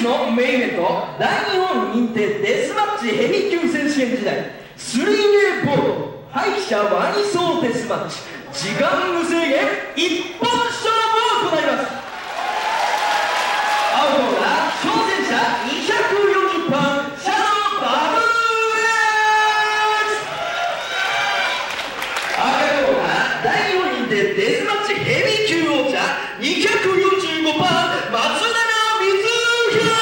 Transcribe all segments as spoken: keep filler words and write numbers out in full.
日のメインイベント、大日本認定デスマッチヘビー級選手権時代 スリーウェイ ボード敗者ワニソーデスマッチ、時間無制限一本勝負を行います。青コーナー挑戦者にひゃくよんじゅっパンシャドウバブル赤コーナー大日本認定デスマッチヘビー級王者にひゃくよんじゅうごパン松永光弘。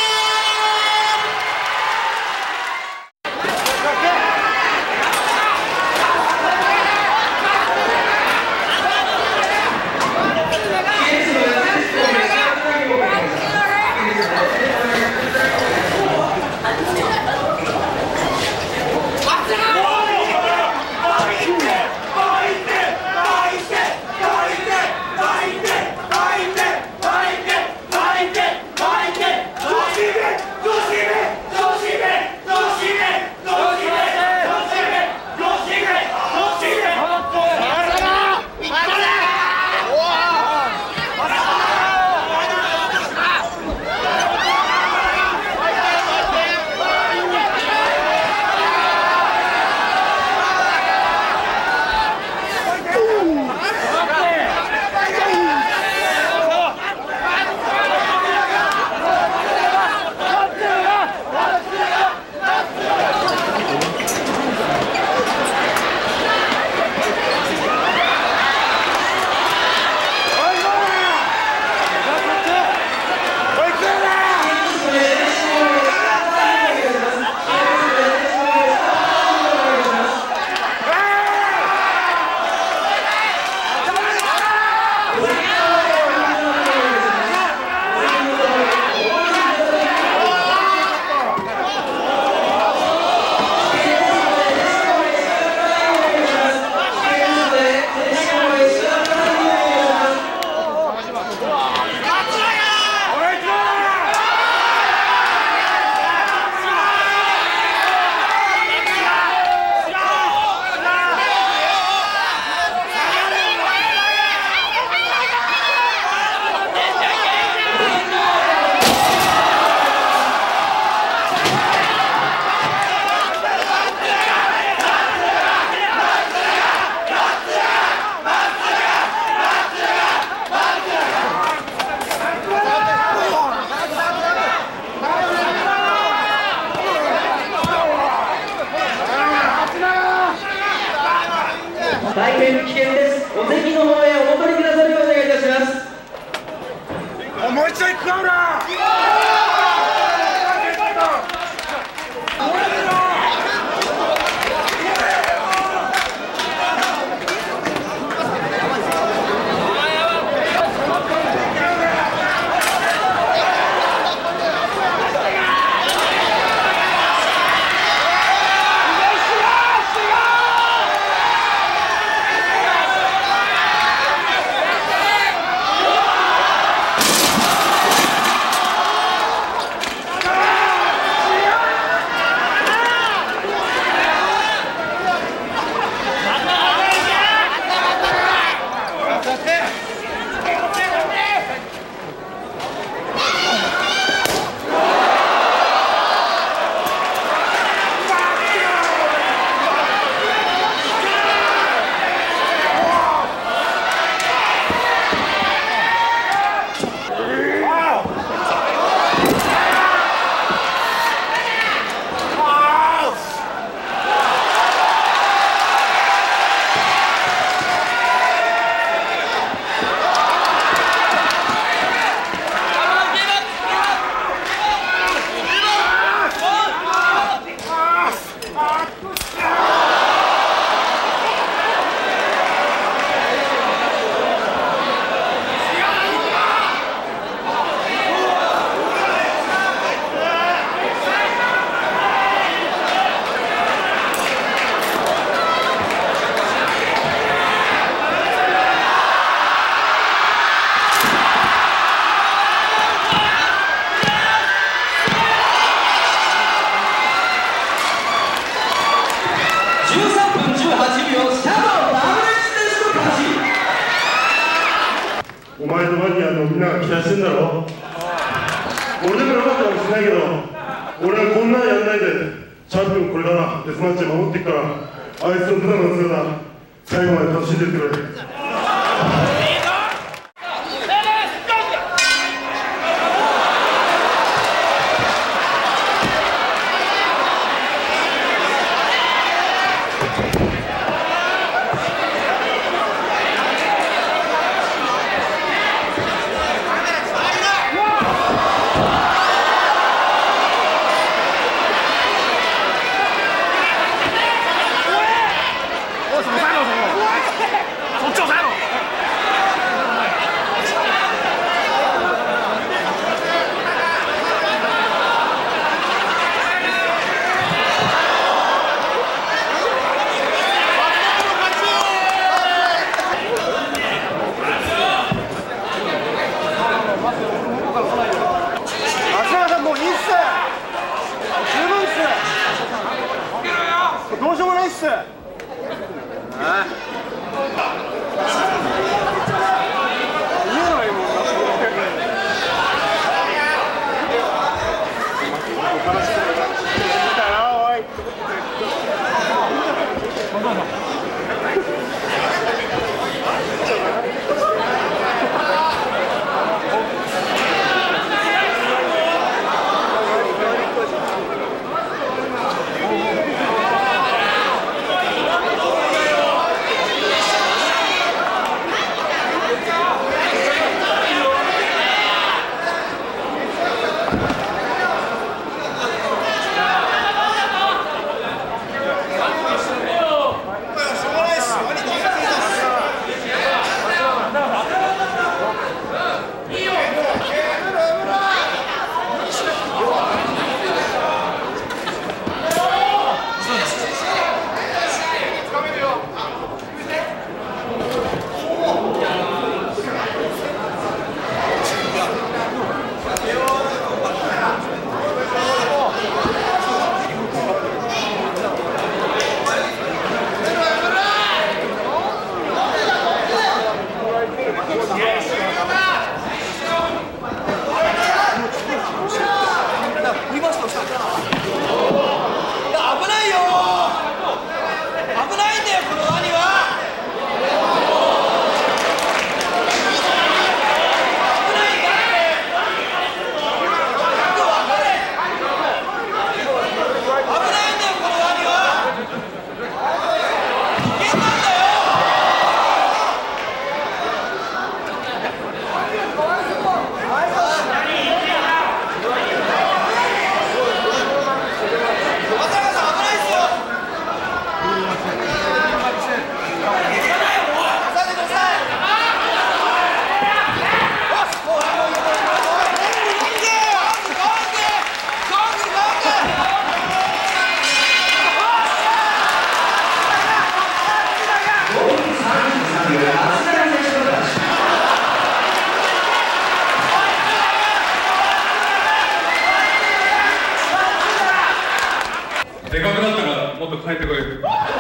大変危険です。お席の方へお戻りくださるようお願いいたします。 おもう一度行くか、ほら。 ないけど、俺はこんなんやんないでチャンピオンこれからデスマッチ守っていくから、あいつの無駄な姿最後まで楽しんでってくれ。 どうしようもないっす。ああ。言えないもんな。話してたな、おい。 でかくなったらもっと変えてこい。